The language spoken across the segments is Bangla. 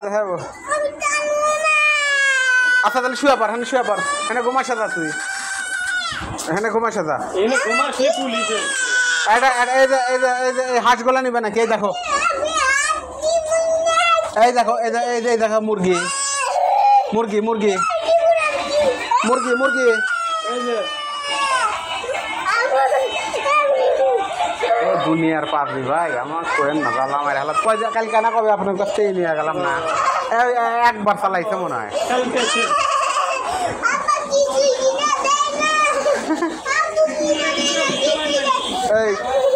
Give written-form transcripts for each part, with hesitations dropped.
হ্যাঁ আচ্ছা তাহলে শুয়ে পার হ্যাঁ শুয়ে পার হ্যাঁ ঘুমা সাজা তুই হ্যাঁ ঘুমা সাজা হাঁসগুলা নিবে নাকি এই দেখো এই দেখো এই দেখো মুরগি মুরগি মুরগি মুরগি মুরগি দুনিয়ার পাবি ভাই আমার কোয়েন না জ্বালা আমার হালাত কয় কালকে না কবে আপনার কাছ থেকে নিয়ে গেলাম না একবার চালাইছে মনে হয় এই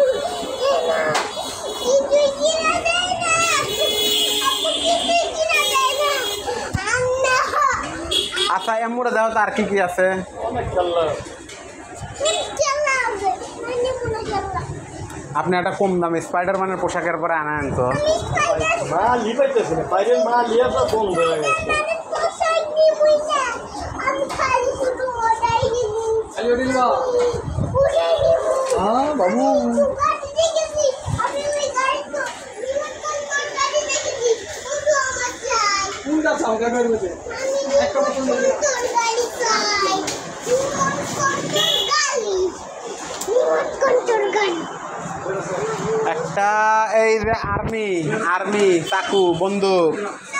আচ্ছা এমুড়ে দেখো তো আর কি কি আছে আপনি একটা কম দামে স্পাইডারম্যানের পোশাকের পরে আনেন তো বাবু একটা এই যে আর্মি চাকু বন্দুক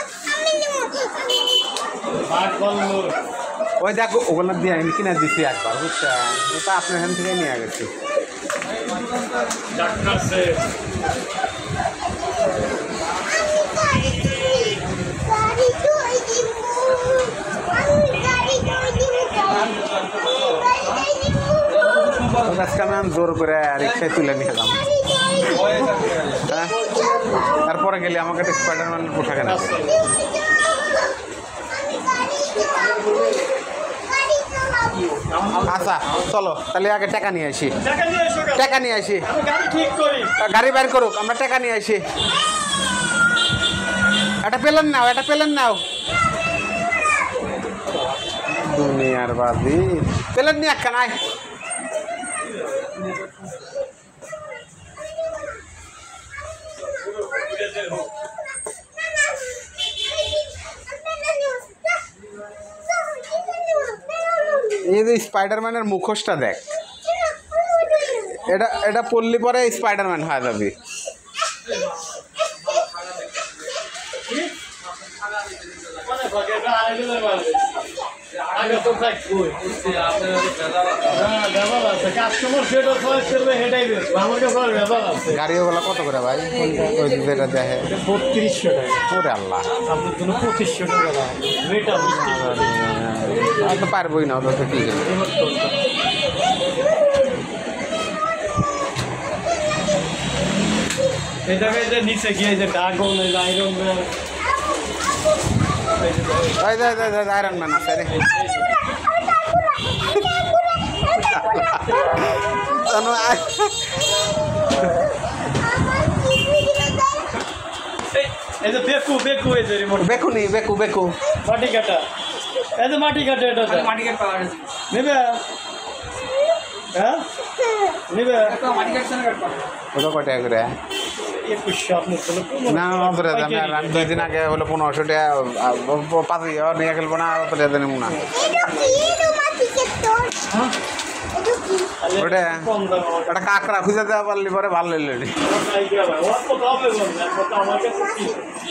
ওই দেখো ওগুলো দিয়ে আমি কিনে দিচ্ছি একবার বুঝছেন ওটা আপনার এখান থেকে নিয়ে গেছি আজকে আমি জোর করে রিক্সায় তুলে নিয়ে গেলাম হ্যাঁ তারপরে গেলে আমাকে একটা স্পাইডারম্যানের পোশাক এনে আচ্ছা চলো তাহলে আগে টাকা নিয়ে আসি গাড়ি বাইর করুক আমরা টাকা নিয়ে আসি এটা পেলেন নাও দুনিয়ার বাদি পেলেন নি একটা নাই এই যে স্পাইডারম্যানের মুখোশটা দেখ এটা পড়লি পরে স্পাইডারম্যান হয়ে যাবি গাড়িওয়ালা কত করে ভাই যেটা দেখে 3200 টাকা ওরে আল্লাহ আপনার জন্য 2500 টাকা তো পারবই না ওটা তো কি এটা নিচে গিয়ে যে dragon iron man iron man আছে রে এই যে বেকু এই যে রিমোট বেকু মাটি কাটা এই যে মাটি কাটা এটা মাটি কাটা পাওয়া যাচ্ছে নেবে হ্যাঁ নেবে মাটি কাটছে না কাটবা ওটা কত টাকা করে 2100 আপনার জন্য না বলে আমি 2 দিন আগে হলো 1500 টাকা 5000 নিয়ে গেলবো না বলে দেন না ওটা একটা কাঁকড়া খুঁজে দেওয়া পারলি পরে ভালো লাগলো